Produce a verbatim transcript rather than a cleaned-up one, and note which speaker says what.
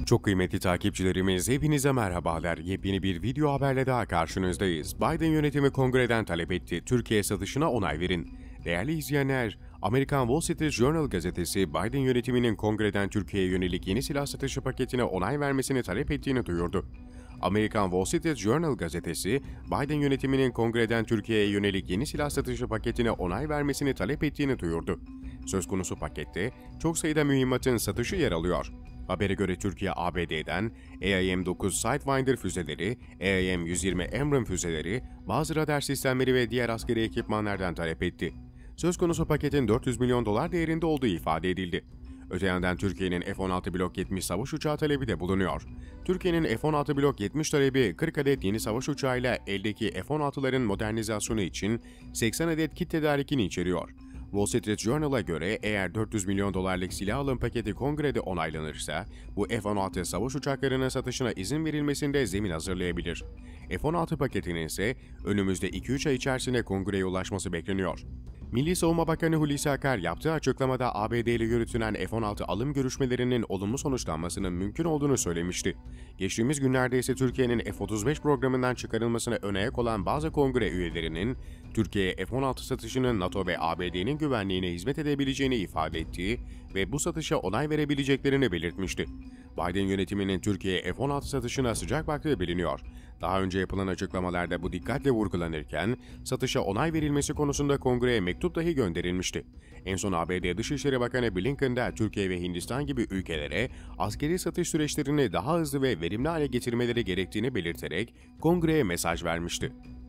Speaker 1: Çok kıymetli takipçilerimiz, hepinize merhabalar. Yepyeni bir video haberle daha karşınızdayız. Biden yönetimi kongreden talep etti. Türkiye satışına onay verin. Değerli izleyenler, Amerikan Wall Street Journal gazetesi Biden yönetiminin kongreden Türkiye'ye yönelik yeni silah satışı paketine onay vermesini talep ettiğini duyurdu. Amerikan Wall Street Journal gazetesi, Biden yönetiminin kongreden Türkiye'ye yönelik yeni silah satışı paketine onay vermesini talep ettiğini duyurdu. Söz konusu pakette çok sayıda mühimmatın satışı yer alıyor. Habere göre Türkiye, A B D'den A I M dokuz Sidewinder füzeleri, A I M yüz yirmi Abrams füzeleri, bazı radar sistemleri ve diğer askeri ekipmanlardan talep etti. Söz konusu paketin dört yüz milyon dolar değerinde olduğu ifade edildi. Öte yandan Türkiye'nin F on altı Blok yetmiş savaş uçağı talebi de bulunuyor. Türkiye'nin F on altı Blok yetmiş talebi kırk adet yeni savaş uçağıyla eldeki F on altıların modernizasyonu için seksen adet kit tedarikini içeriyor. Wall Street Journal'a göre eğer dört yüz milyon dolarlık silah alım paketi kongrede onaylanırsa, bu F on altı savaş uçaklarının satışına izin verilmesinde zemin hazırlayabilir. F on altı paketinin ise önümüzde iki üç ay içerisinde kongreye ulaşması bekleniyor. Milli Savunma Bakanı Hulusi Akar yaptığı açıklamada A B D ile yürütülen F on altı alım görüşmelerinin olumlu sonuçlanmasının mümkün olduğunu söylemişti. Geçtiğimiz günlerde ise Türkiye'nin F otuz beş programından çıkarılmasına ön ayak olan bazı kongre üyelerinin Türkiye'ye F on altı satışının NATO ve A B D'nin güvenliğine hizmet edebileceğini ifade ettiği ve bu satışa onay verebileceklerini belirtmişti. Biden yönetiminin Türkiye'ye F on altı satışına sıcak baktığı biliniyor. Daha önce yapılan açıklamalarda bu dikkatle vurgulanırken, satışa onay verilmesi konusunda kongreye mektup dahi gönderilmişti. En son A B D Dışişleri Bakanı Blinken de Türkiye ve Hindistan gibi ülkelere askeri satış süreçlerini daha hızlı ve verimli hale getirmeleri gerektiğini belirterek kongreye mesaj vermişti.